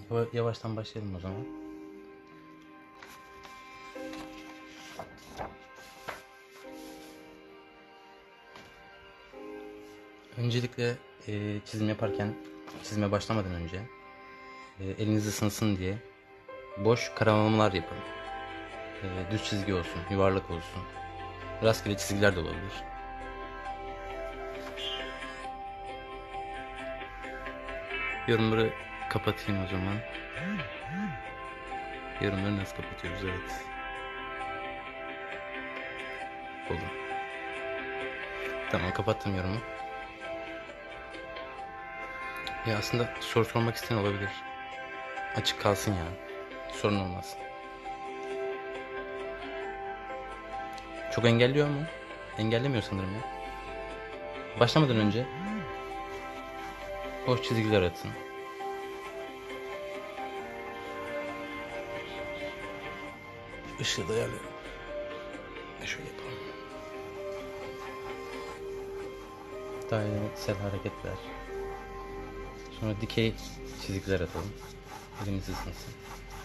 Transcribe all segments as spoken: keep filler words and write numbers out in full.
Yavaştan başlayalım o zaman. Öncelikle e, çizim yaparken, çizime başlamadan önce e, eliniz ısınsın diye boş karalamalar yapın. E, düz çizgi olsun, yuvarlak olsun, rastgele çizgiler de olabilir. Yorumları kapatayım o zaman. Yorumları nasıl kapatıyoruz? Evet. Oldu. Tamam, kapattım yorumu. Ya aslında soru sormak isteyen olabilir. Açık kalsın ya. Sorun olmaz. Çok engelliyor mu? Engellemiyor sanırım ya. Başlamadan önce boş çizgiler atın. Işığı da ayarlıyorum. Şöyle yapalım. Dairesel hareketler. Sonra dikey çizgiler atalım. Elimiz ısınsın.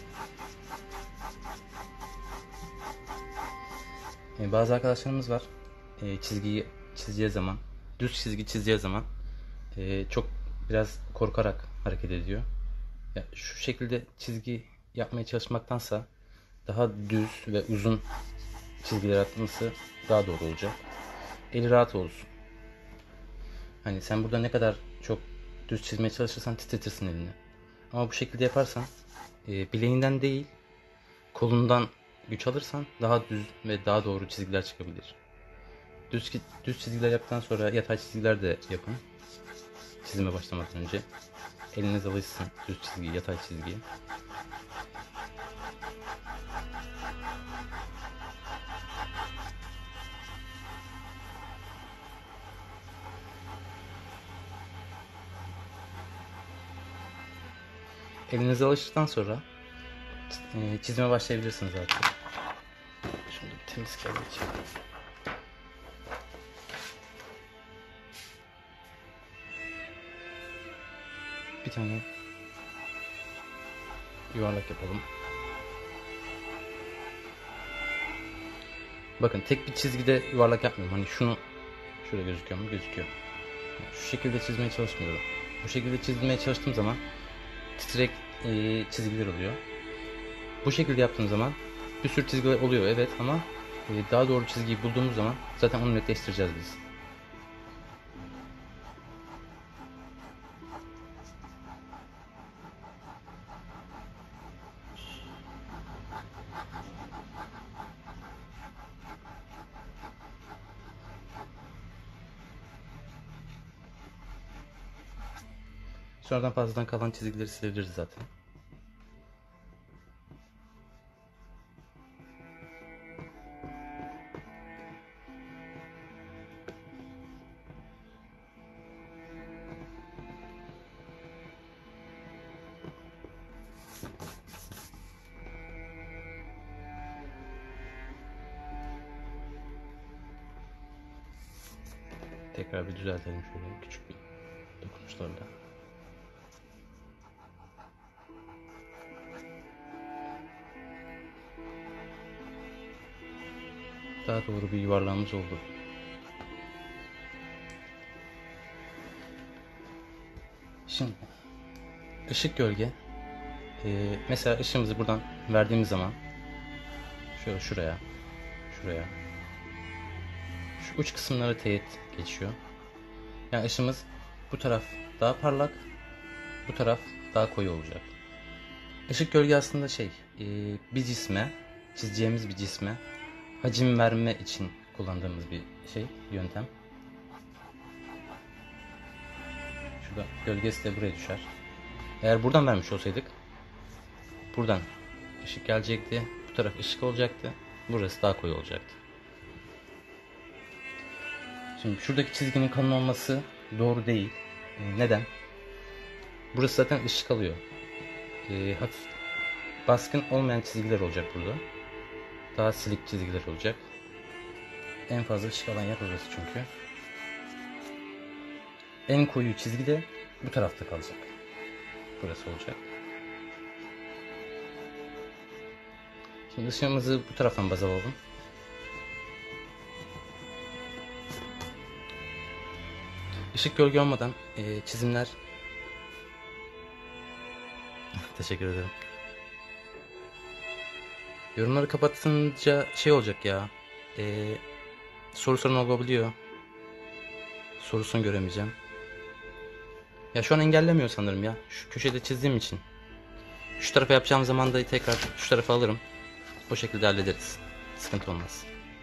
Ee, bazı arkadaşlarımız var. Ee, çizgiyi çizeceği zaman, düz çizgi çizeceği zaman e, çok biraz korkarak hareket ediyor. Ya, şu şekilde çizgi yapmaya çalışmaktansa daha düz ve uzun çizgiler atması daha doğru olacak. Eli rahat olsun. Hani sen burada ne kadar çok düz çizmeye çalışırsan titretirsin elini. Ama bu şekilde yaparsan e, bileğinden değil kolundan güç alırsan daha düz ve daha doğru çizgiler çıkabilir. Düz, düz çizgiler yaptıktan sonra yatay çizgiler de yapın. Çizime başlamadan önce. Eliniz alışsın düz çizgi, yatay çizgiye. Elinize alıştıktan sonra çizime başlayabilirsiniz artık. Şimdi bir temiz kağıt geçelim. Bir tane yuvarlak yapalım. Bakın tek bir çizgide yuvarlak yapmıyorum. Hani şunu şöyle gözüküyor mu? Gözüküyor. Şu şekilde çizmeye çalışmıyorum. Bu şekilde çizmeye çalıştığım zaman titrek e, çizgiler oluyor. Bu şekilde yaptığım zaman bir sürü çizgiler oluyor evet ama e, daha doğru çizgiyi bulduğumuz zaman zaten onu netleştireceğiz biz. Sonradan fazladan kalan çizgileri silebiliriz zaten. Tekrar bir düzeltelim şöyle küçük bir dokunuşlarla. Daha doğru bir yuvarlağımız oldu. Şimdi ışık gölge. Ee, mesela ışığımızı buradan verdiğimiz zaman şöyle şuraya, şuraya, şu uç kısımlara teğet geçiyor. Yani ışığımız bu taraf daha parlak, bu taraf daha koyu olacak. Işık gölge aslında şey, e, bir cisme, çizeceğimiz bir cisme hacim verme için kullandığımız bir şey, yöntem. Şurada gölgesi de buraya düşer. Eğer buradan vermiş olsaydık, buradan ışık gelecekti, bu taraf ışık olacaktı, burası daha koyu olacaktı. Şimdi şuradaki çizginin kalın olması doğru değil. Neden? Burası zaten ışık alıyor. E, hafif baskın olmayan çizgiler olacak burada. Daha silik çizgiler olacak. En fazla ışık alan yer orası çünkü. En koyu çizgi de bu tarafta kalacak. Burası olacak. Şimdi ışığımızı bu taraftan baz alalım. Işık gölge olmadan e, çizimler... Teşekkür ederim. Yorumları kapatınca şey olacak ya. E, soru sorun olabiliyor. Sorusunu göremeyeceğim. Ya şu an engellemiyor sanırım ya. Şu köşede çizdiğim için. Şu tarafa yapacağım zaman da tekrar şu tarafa alırım. O şekilde hallederiz. Sıkıntı olmaz.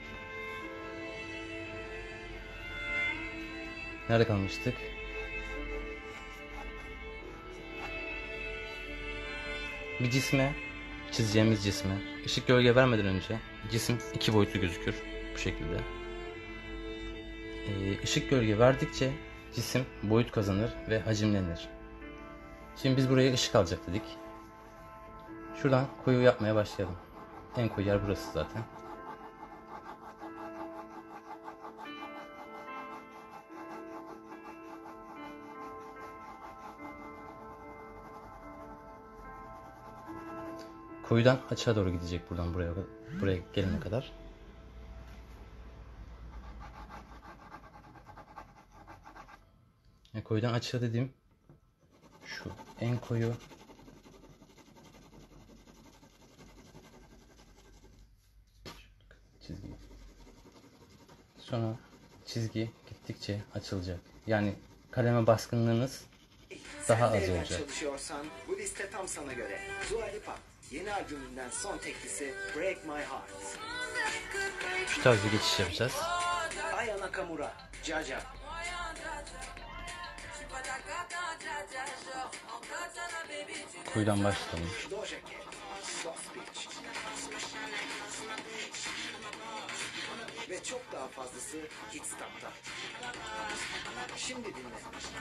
Nerede kalmıştık? Bir cisme, çizeceğimiz cisme ışık gölge vermeden önce cisim iki boyutlu gözükür. Bu şekilde. Ee, ışık gölge verdikçe cisim boyut kazanır ve hacimlenir. Şimdi biz buraya ışık alacak dedik. Şuradan koyu yapmaya başlayalım. En koyu yer burası zaten. Koyudan açığa doğru gidecek buradan buraya buraya gelene kadar. Yani koyudan açığa dediğim şu en koyu çizgi. Sonra çizgi gittikçe açılacak. Yani kaleme baskınlığınız daha az olacak. Çalışıyorsan bu liste tam sana göre. Dua Lipa yeni albümünden son teklisi Break My Heart. Şu tarz bir geçiş yapacağız. Aya Nakamura, Jaja. Koyudan başlayalım. Doja Cat, Soft Beach. Ve çok daha fazlası Hitstop'ta. Şimdi dinle.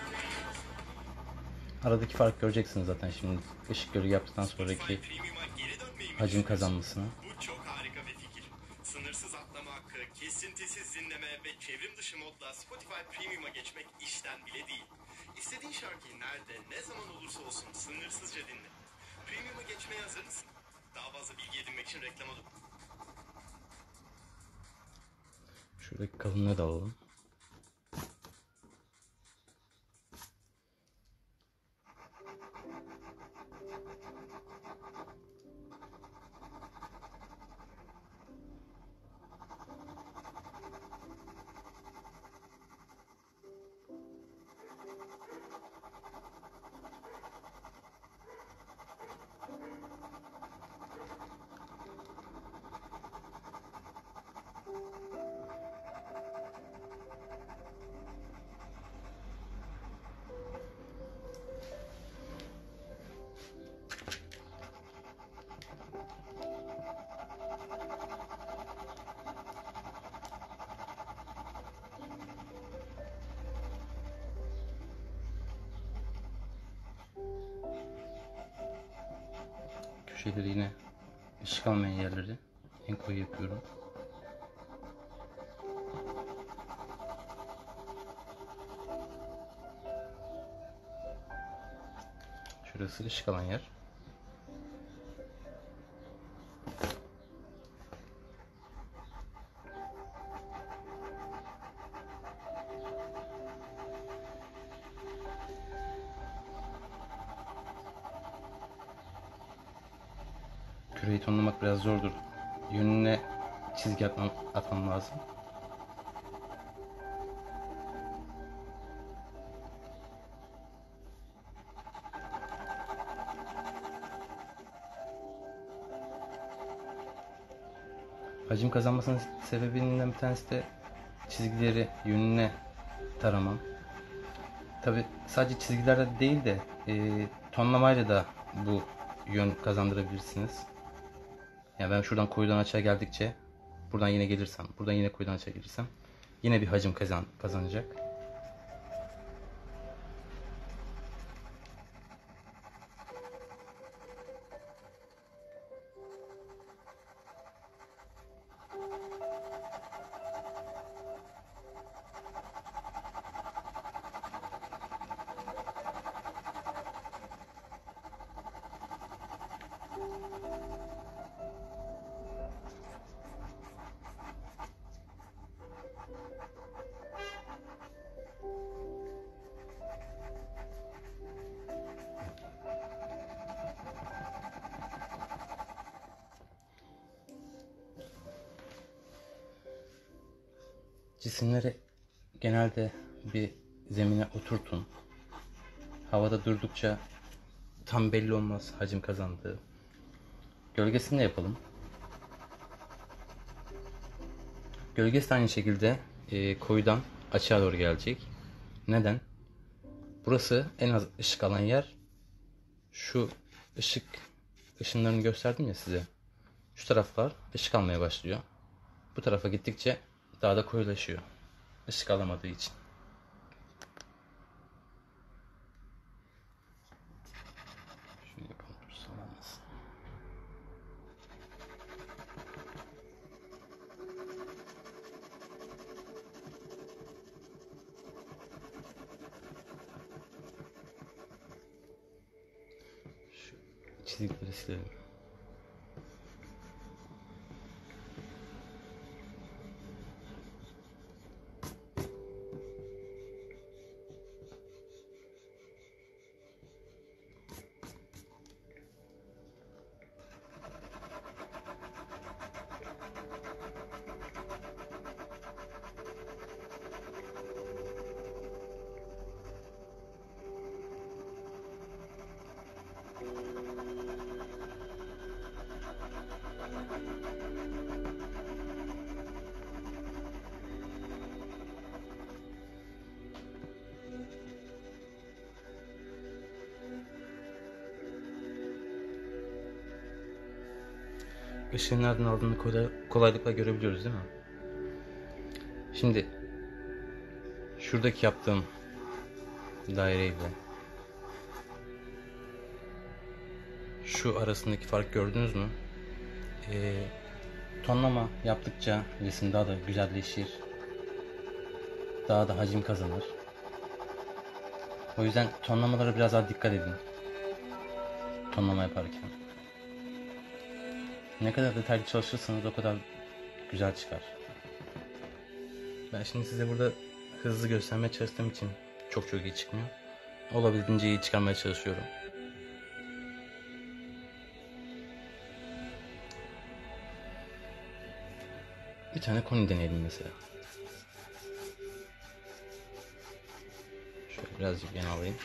Aradaki fark göreceksiniz zaten şimdi ışık gölge yaptıktan sonraki hacim kazanmasını. Bu çok harika bir fikir. Sınırsız atlama hakkı, kesintisiz dinleme ve çevrim dışı modla Spotify Premium'a geçmek işten bile değil. İstediğin şarkıyı nerede, ne zaman olursa olsun sınırsızca dinle. Premium'a geçmeye hazır mısın? Daha fazla bilgi edinmek için reklama dokun. Şuradaki kalınlığı da alalım. Köşeleri yine ışık almayan yerleri en koyu yapıyorum. Şurası ışık alan yer. Küreyi tonlamak biraz zordur. Yönüne çizgi atmam, atmam lazım. Hacim kazanmasının sebebinden bir tanesi de çizgileri yönüne taramam. Tabi sadece çizgilerle değil de e, tonlamayla da bu yön kazandırabilirsiniz. Yani ben şuradan koyudan açığa geldikçe buradan yine gelirsem, buradan yine koyudan açığa gelirsem yine bir hacim kazan kazanacak. Cisimleri genelde bir zemine oturtun. Havada durdukça tam belli olmaz hacim kazandığı. Gölgesini de yapalım. Gölgesi de aynı şekilde e, koyudan açığa doğru gelecek. Neden? Burası en az ışık alan yer. Şu ışık ışınlarını gösterdim ya size. Şu taraflar ışık almaya başlıyor. Bu tarafa gittikçe daha da koyulaşıyor. Işık alamadığı için. Şunu yapalım, dur sallanmasın. Şu çizgileri silelim. Işığın nereden aldığını kolay, kolaylıkla görebiliyoruz değil mi? Şimdi şuradaki yaptığım daireyle şu arasındaki fark gördünüz mü? Ee, tonlama yaptıkça resim daha da güzelleşir. Daha da hacim kazanır. O yüzden tonlamalara biraz daha dikkat edin. Tonlama yaparken. Ne kadar detaylı çalışırsanız o kadar güzel çıkar. Ben şimdi size burada hızlı göstermeye çalıştığım için çok çok iyi çıkmıyor. Olabildiğince iyi çıkarmaya çalışıyorum. Bir tane koni deneyelim mesela. Şöyle birazcık yana alayım.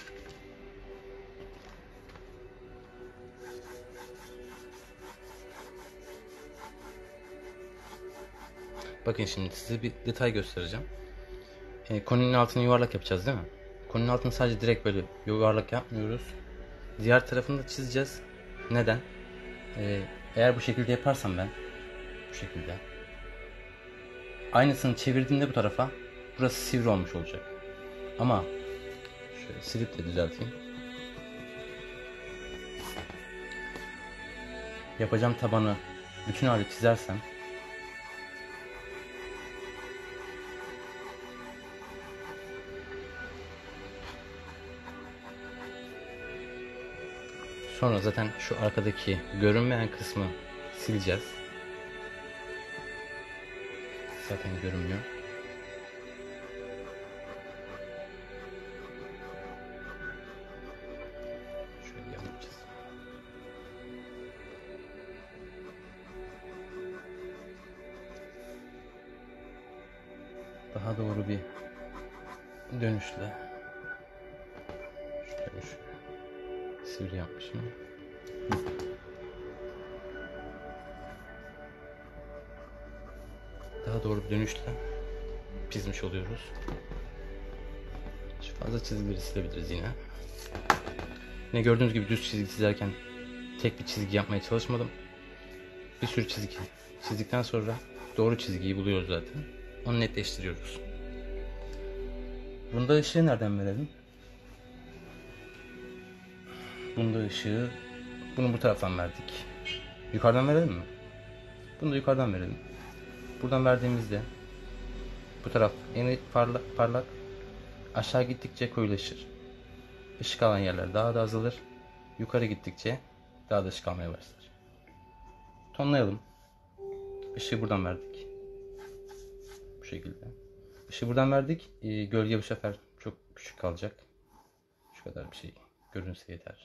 Bakın şimdi size bir detay göstereceğim. E, koninin altını yuvarlak yapacağız değil mi? Koninin altını sadece direkt böyle yuvarlak yapmıyoruz. Diğer tarafını da çizeceğiz. Neden? E, eğer bu şekilde yaparsam ben bu şekilde aynısını çevirdiğimde bu tarafa burası sivri olmuş olacak. Ama şöyle silip de düzelteyim. Yapacağım tabanı bütün hali çizersem sonra zaten şu arkadaki görünmeyen kısmı sileceğiz. Zaten görünmüyor. Şöyle yapacağız. Daha doğru bir dönüşle şöyle şöyle sivri yapmışım. Daha doğru bir dönüşle çizmiş oluyoruz. Şu fazla çizgileri silebiliriz yine. Yine gördüğünüz gibi düz çizgi çizerken tek bir çizgi yapmaya çalışmadım. Bir sürü çizgi çizdikten sonra doğru çizgiyi buluyoruz zaten. Onu netleştiriyoruz. Bunda ışığı nereden verelim? Bunda ışığı bunu bu taraftan verdik. Yukarıdan verelim mi? Bunu da yukarıdan verelim. Buradan verdiğimizde bu taraf en parlak, parlak aşağı gittikçe koyulaşır. Işık alan yerler daha da azalır. Yukarı gittikçe daha da ışık almaya başlar. Tonlayalım. Işığı buradan verdik. Bu şekilde. Işığı buradan verdik. Ee, gölge bu sefer çok küçük kalacak. Şu kadar bir şey görünse yeter.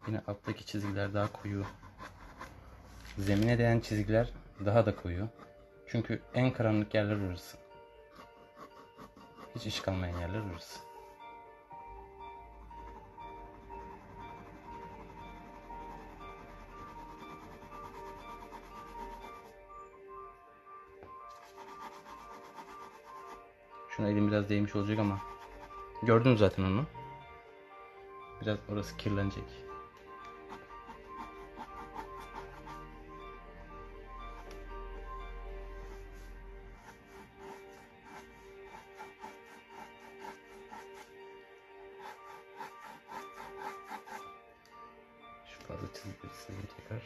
Yine alttaki çizgiler daha koyu. Zemine değen çizgiler daha da koyu. Çünkü en karanlık yerler orası. Hiç ışık kalmayan yerler orası. Şuna elim biraz değmiş olacak ama gördüm zaten onu. Biraz orası kirlenecek. Şu fazla çizgileri sileyim tekrar.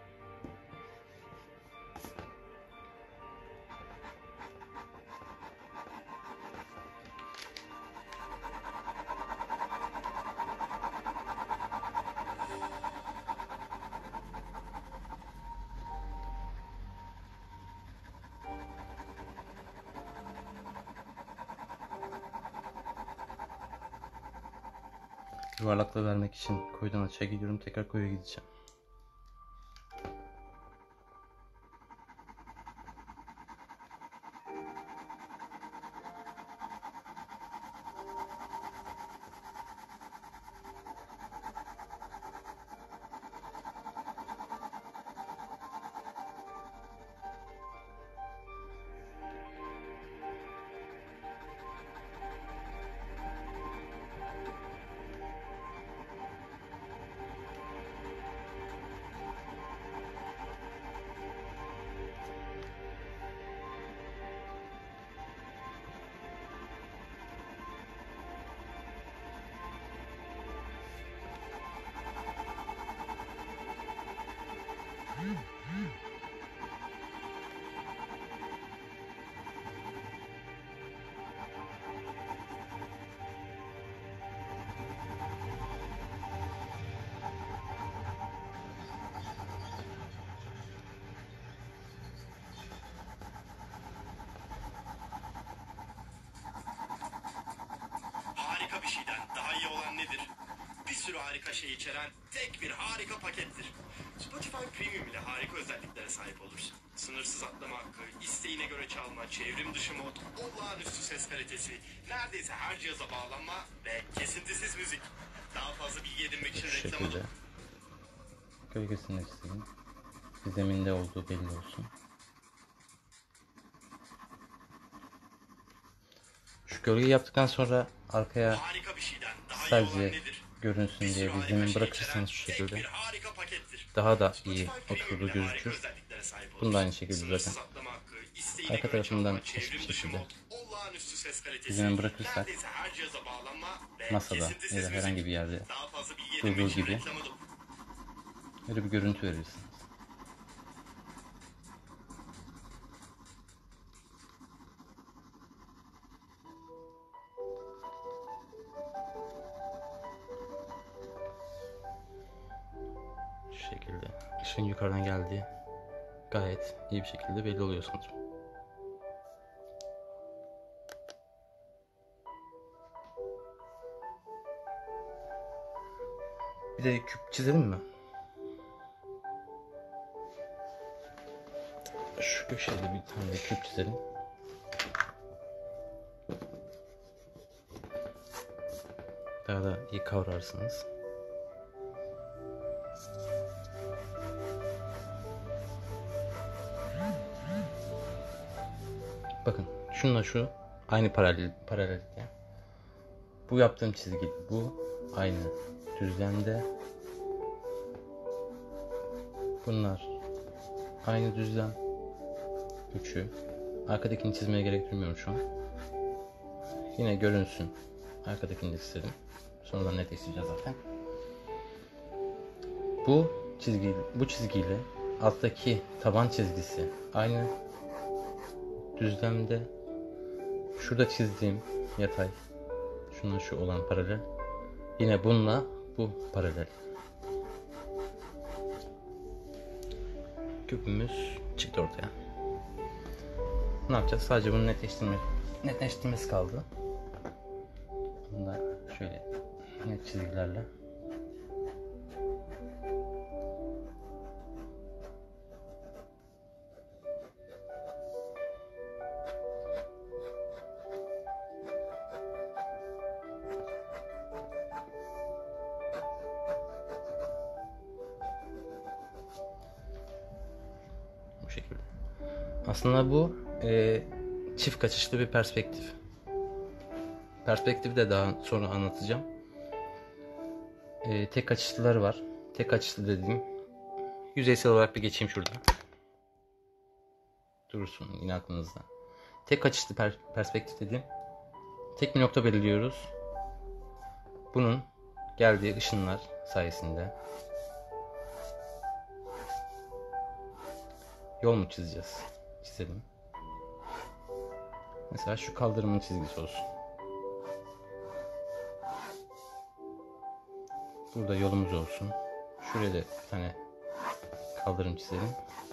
Yuvarlaklığı vermek için koyudan aşağı gidiyorum. Tekrar koyuya gideceğim. Harika bir şeyden daha iyi olan nedir? Bir sürü harika şey içeren tek bir harika pakettir. Spotify Premium ile harika özelliklere sahip olursun. Sınırsız atlama hakkı, isteğine göre çalma, çevrim dışı mod, olağanüstü ses kalitesi, neredeyse her cihaza bağlanma ve kesintisiz müzik. Daha fazla bilgi edinmek için Şu reklama şekilde. Gölgesini isteyeyim. Zeminde olduğu belli olsun. Şu gölgeyi yaptıktan sonra arkaya harika bir şeyden daha iyi olan sadece nedir? görünsün Bir diye sürü bir harika zemin şey bırakırsanız şu içeren şekilde tek bir harika pakettir. daha da Spotify iyi Premium oturduğu ile harika gözükür. özelliklere sahip Bunu da olursun. aynı şekilde Sınırsız zaten atlama hakkı, isteğine arka göre tarafından çalma, hiçbir çevrim dışı şekilde mod, olağanüstü ses kalitesi, zemin bırakırsak neredeyse her cihaza bağlanma ve masada kesintisiz ya da müzik. herhangi bir yerde Daha fazla bilgi durduğu edinmek için gibi reklama da- böyle bir görüntü verirsiniz. Şu şekilde ışığın yukarıdan geldiği gayet iyi bir şekilde belli oluyor sanırım. Bir de küp çizelim mi? Şu köşede bir tane de küp çizelim. Daha da iyi kavrarsınız. Bakın şununla şu aynı paralel paralellikte. Bu yaptığım çizgi bu aynı düzlemde. Bunlar aynı düzlem. Üçü. Arkadakini çizmeye gerek duymuyorum şu an. Yine görünsün. Arkadakini de istedim. Sonradan net isteyeceğiz zaten. Bu çizgi, bu çizgiyle alttaki taban çizgisi aynı düzlemde. Şurada çizdiğim yatay, şununla şu olan paralel. Yine bununla bu paralel. Küpümüz çıktı ortaya. Ne yapacağız? Sadece bunu netleştirme, netleştirmesi kaldı. Bunu da şöyle net çizgilerle Aslında bu e, çift kaçışlı bir perspektif. Perspektifi de daha sonra anlatacağım. E, tek açışlıları var. Tek açışlı dediğim, yüzeysel olarak bir geçeyim şurada. Durursun yine aklınızda. Tek açışlı per perspektif dediğim, tek bir nokta belirliyoruz. Bunun geldiği ışınlar sayesinde yol mu çizeceğiz? Çizelim. Mesela şu kaldırımın çizgisi olsun. Burada yolumuz olsun. Şuraya da bir tane kaldırım çizelim.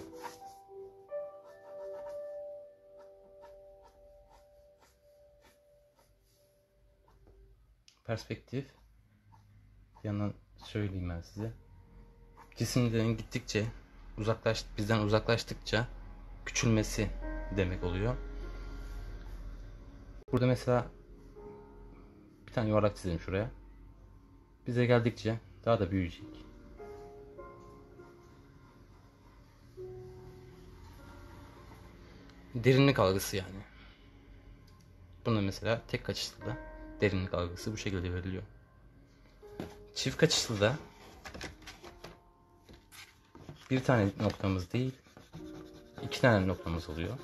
Perspektif, bir yandan söyleyeyim ben size. Cisimlerin gittikçe uzaklaş, bizden uzaklaştıkça küçülmesi demek oluyor. Burada mesela bir tane yuvarlak çizelim şuraya. Bize geldikçe daha da büyüyecek. Derinlik algısı yani. Bunda mesela tek kaçışlı da derinlik algısı bu şekilde veriliyor. Çift kaçışlı da bir tane noktamız değil, iki tane noktamız oluyor.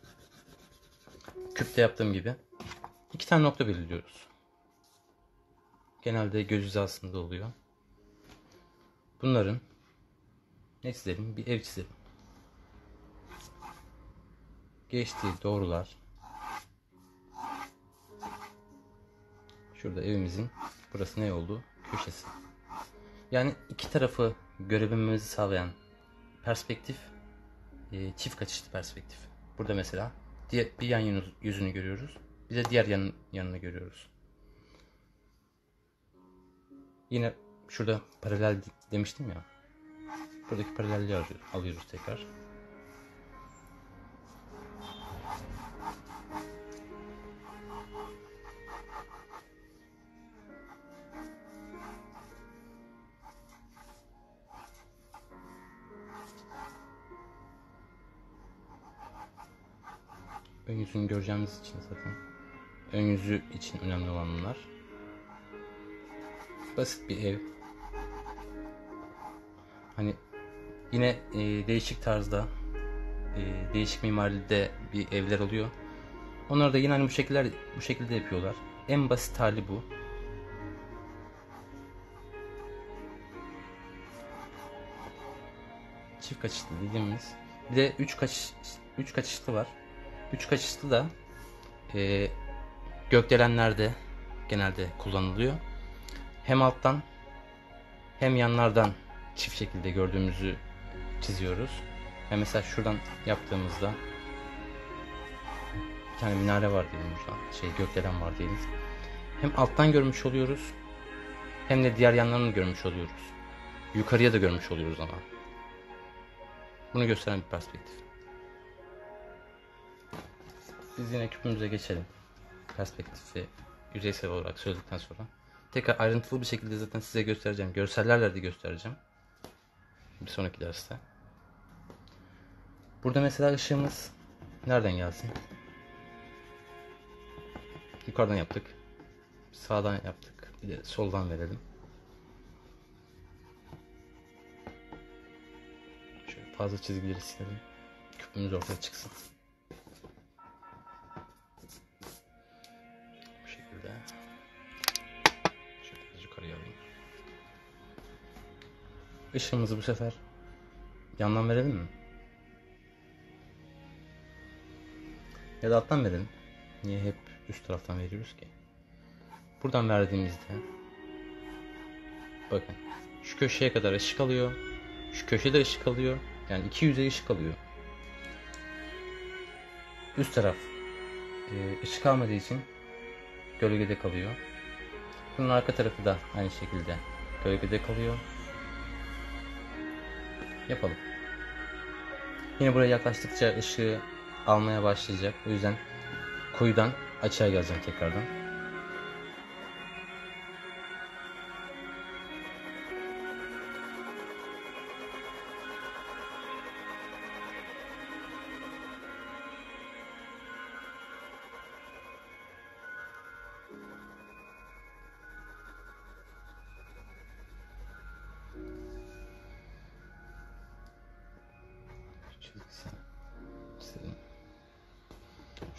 Küpte yaptığım gibi iki tane nokta belirliyoruz. Genelde göz hizasında oluyor. Bunların ne çizelim? Bir ev çizelim. Geçtiği doğrular. Şurada evimizin, burası ne oldu? Köşesi. Yani iki tarafı görebilmemizi sağlayan perspektif e, çift kaçışlı perspektif. Burada mesela diğer, bir yan yüzünü görüyoruz. Bir de diğer yan, yanını görüyoruz. Yine şurada paralel demiştim ya. Buradaki paralelliği alıyoruz, alıyoruz tekrar. Ön yüzünü göreceğimiz için zaten. Ön yüzü için önemli olan bunlar. Basit bir ev. Hani yine e, değişik tarzda, e, değişik mimaride bir evler oluyor. Onlar da yine hani bu şekiller, bu şekilde yapıyorlar. En basit hali bu. Çift kaçışlı dediğimiz. Bir de üç kaçış, üç kaçışlı var. Üç kaçışlı da e, gökdelenlerde genelde kullanılıyor. Hem alttan hem yanlardan çift şekilde gördüğümüzü çiziyoruz. Yani mesela şuradan yaptığımızda bir tane minare var diyelim burada. Şey, gökdelen var diyelim. Hem alttan görmüş oluyoruz hem de diğer yanlarını görmüş oluyoruz. Yukarıya da görmüş oluyoruz ama. Bunu gösteren bir perspektif. Biz yine küpümüze geçelim. Perspektifi yüzeysel olarak söyledikten sonra tekrar ayrıntılı bir şekilde zaten size göstereceğim. Görsellerle de göstereceğim. Bir sonraki derste. Burada mesela ışığımız nereden gelsin? Yukarıdan yaptık. Sağdan yaptık. Bir de soldan verelim. Şöyle fazla çizgileri silelim. Küpümüz ortaya çıksın. Bu şekilde. Şöyle yukarıya alayım. Işığımızı bu sefer yandan verelim mi? Ya da alttan verelim. Niye hep üst taraftan veriyoruz ki? Buradan verdiğimizde bakın şu köşeye kadar ışık alıyor. Şu köşede ışık alıyor. Yani iki yüzey ışık alıyor. Üst taraf e, ışık almadığı için gölgede kalıyor. Bunun arka tarafı da aynı şekilde gölgede kalıyor. Yapalım. Yine buraya yaklaştıkça ışığı almaya başlayacak. O yüzden koyudan açığa geleceğim tekrardan.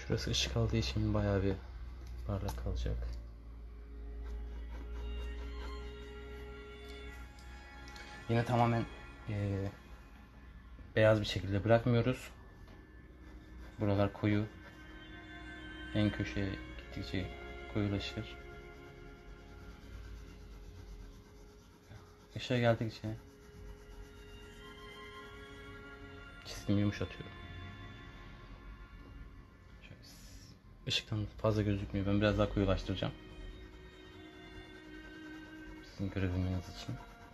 Şurası ışık aldığı için bayağı bir parlak kalacak. Yine tamamen e, beyaz bir şekilde bırakmıyoruz. Buralar koyu. En köşeye gittikçe koyulaşır. Işığa geldikçe çizgimi yumuşatıyorum. Şöyle, ışıktan fazla gözükmüyor. Ben biraz daha koyulaştıracağım. Sizin görebilmeniz için.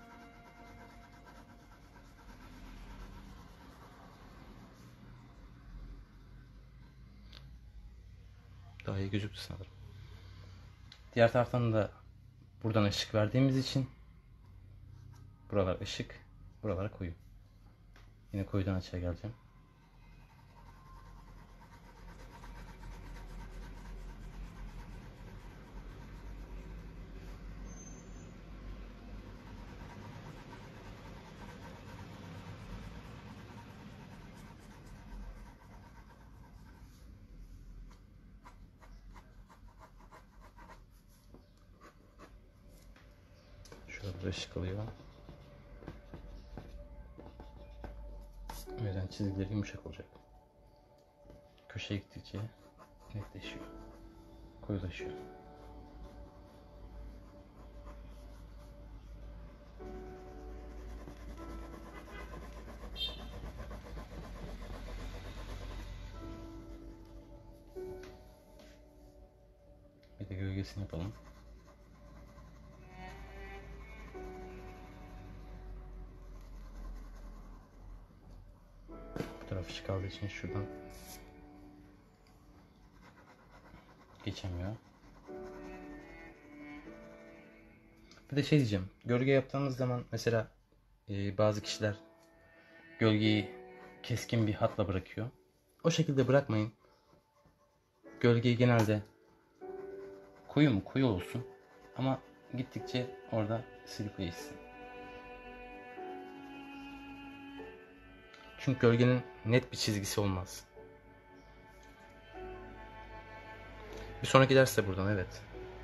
Daha iyi gözüktü sanırım. Diğer taraftan da buradan ışık verdiğimiz için buralar ışık, buralar koyu. Yine koyudan açığa geleceğim. Şurada ışık alıyor. O yüzden çizgileri yumuşak olacak. Köşeye gittikçe netleşiyor. Koyulaşıyor. Bir de gölgesini yapalım. Bu taraf ışık aldığı için şuradan geçemiyor. Bir de şey diyeceğim. Gölge yaptığımız zaman mesela e, bazı kişiler gölgeyi keskin bir hatla bırakıyor. O şekilde bırakmayın. Gölgeyi genelde koyu mu koyu olsun. Ama gittikçe orada silikleşsin. Çünkü gölgenin net bir çizgisi olmaz. Bir sonraki derste buradan, evet.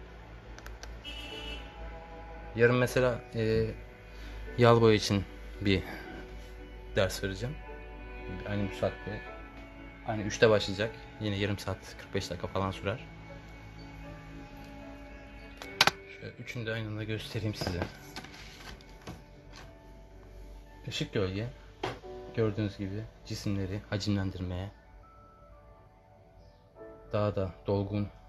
Yarın mesela e, yağlı boya için bir ders vereceğim. Aynı bu saatte. Aynı üçte başlayacak. Yine yarım saat kırk beş dakika falan sürer. Şöyle üçünü de aynı anda göstereyim size. Işık gölge. Gördüğünüz gibi cisimleri hacimlendirmeye, daha da dolgun